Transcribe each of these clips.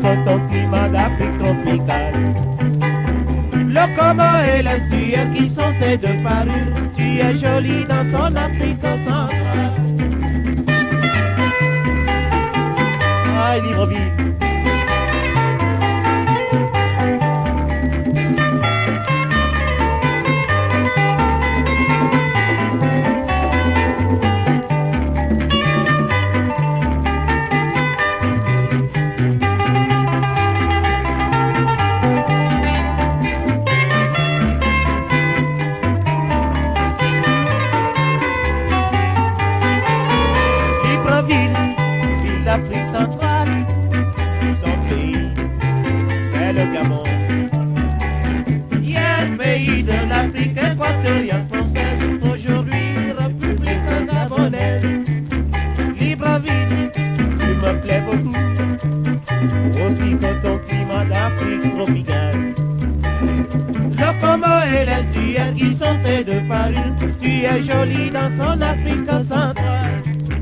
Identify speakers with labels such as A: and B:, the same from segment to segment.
A: ton climat d'Afrique tropicale. Le Congo et la Suède qui sont tes deux parures, tu es jolie dans ton Afrique centrale. Aïe, Libreville. L'Afrique centrale, son pays, c'est le Gabon. Hier, pays de l'Afrique équatoriale française, aujourd'hui, République gabonaise. Libreville, tu me plais beaucoup, aussi que ton climat d'Afrique tropicale. Le Congo et la Suède qui sont tes deux parures, tu es jolie dans ton Afrique centrale.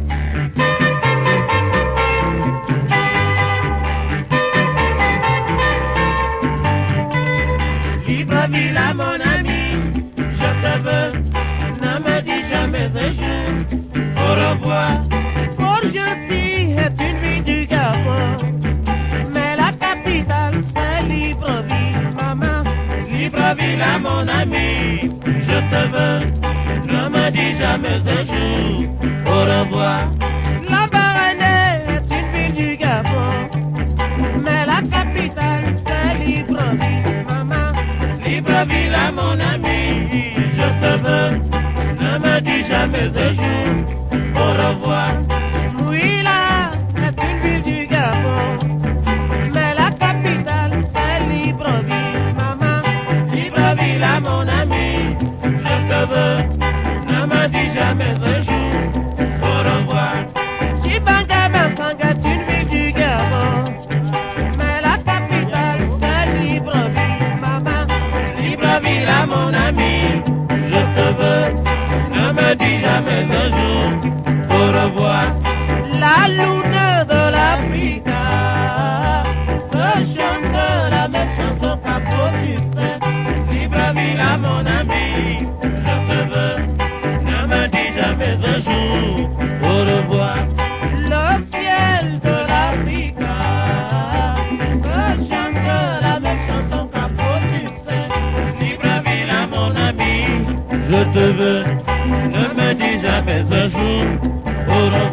A: Libreville, à mon ami, je te veux, ne me dis jamais un jour au revoir. Port-Gentil est une ville du Gabon, mais la capitale c'est Libreville, maman. Libreville, à mon ami, je te veux, ne me dis jamais un jour au revoir. La Baranée est une ville du Gabon, mais la capitale c'est Libreville, maman. Libreville, à mon ami, je te veux, ne me dis jamais un jour au revoir. Mouila est une ville du Gabon, mais la capitale c'est Libreville, maman. Libreville, à mon ami, je te veux, ne me dis jamais un jour au revoir. Chibanga-Bassanga est une ville du Gabon, mais la capitale c'est Libreville, maman. Libreville, à mon ami, je te veux, ne me dis jamais un jour au revoir. La lune de l'Afrique me chante la même chanson qu'à beau succès. Libreville, à mon ami, je te veux, ne me dis jamais un jour au revoir. Le ciel de l'Afrique me chante la même chanson qu'à beau succès. Libreville, à mon ami, je te veux, ne me dis jamais un jour au revoir.